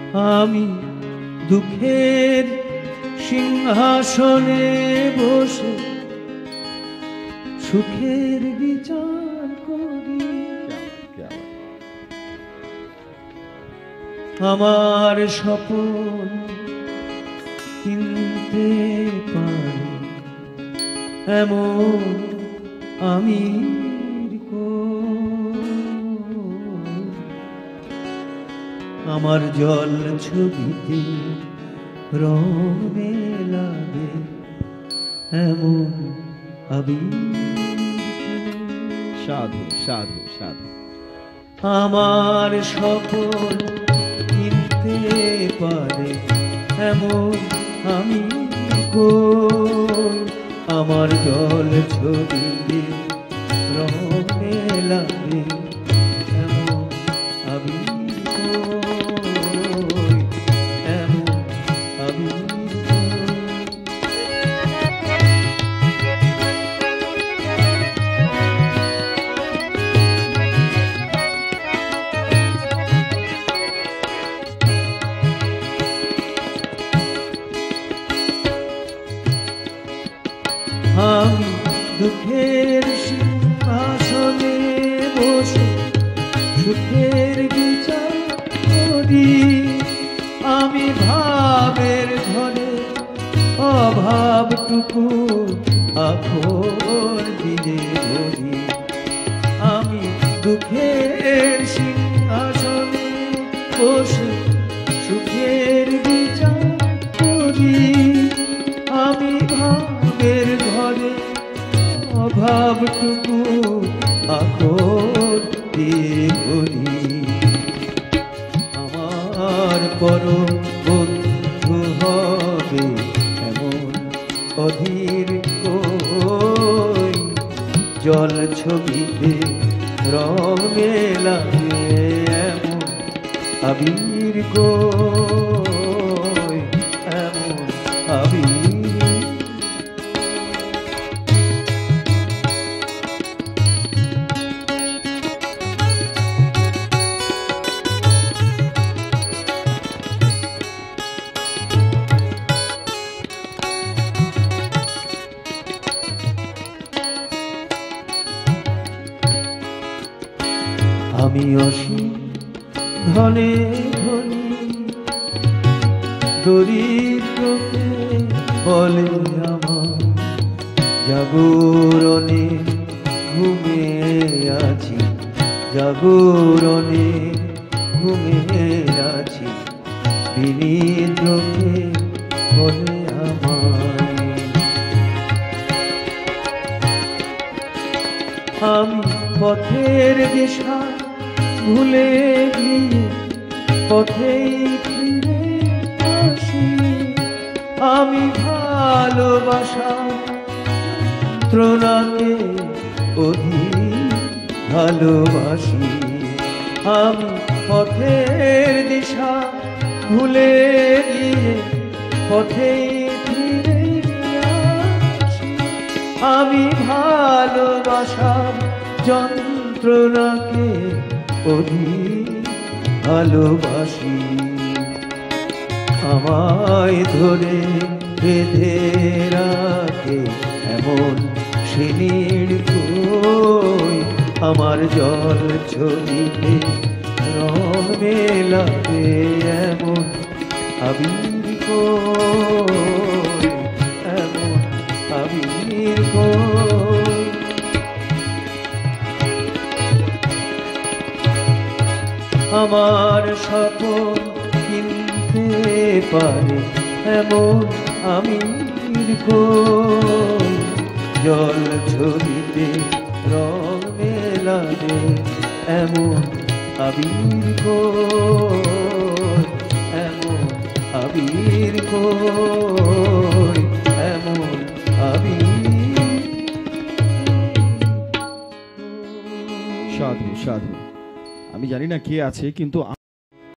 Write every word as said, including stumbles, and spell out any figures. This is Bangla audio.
আমি দুঃখের সিংহাসনে বসে সুখের বিচার করি। আমার স্বপ্ন কিনতে পারি এমন আমি আমার জল ছবিতে রং মেলাবে এমন আমি সাধু সাধু সাধু। আমার স্বপ্ন কিনতে পারে এমন আমি কই আমার জল ছবিতে রং মেলাবে এমন আমি আমি দুঃখের সিংহাসনে বসে সুখের বিচার করি। আমি ভাবের ঘরে অভাবটুকু আখর দিয়ে ধরি। আমি দুঃখের সিংহাসনে বসে সুখের বিচার করি। আমি ভাবের ঘরে অভাবটুকু আখর দিয়ে ধরি। আমার পরম বন্ধু হবে এমন অধীর কই জল ছবিতে রং মেলাবে এমন আবির কই এমন আবির। আমি অসীম ধনে ধনী দরিদ্রকে বলে আমার জাগরণে ঘুমে আছি জাগরণে ঘুমে আছি বিনিদ্রকে বলে আমায়। আমি পথের দিশা ভুলে গিয়ে পথেই ফিরে আসি। আমি ভালোবাসা ত্রনাকে অধিক ভালোবাসি। আমি পথের দিশা ভুলে গিয়ে পথেই ফিরে আসি। আমি ভালোবাসার যন্ত্রণাকে অধিক ভালোবাসি। আমায় ধরে বেঁধে রাখে এমন শিনির কই আমার জল ছবিতে রং মেলাবে এমন আবির কই এমন আবির কই। আমার স্বপ্ন কিনতে পারে এমন আমির কই জল ছবিতে রং মেলাবে এমন আবির কই এমন আবির কই এমন আবির। সাধু সাধু। আমি জানি না কে আছে, কিন্তু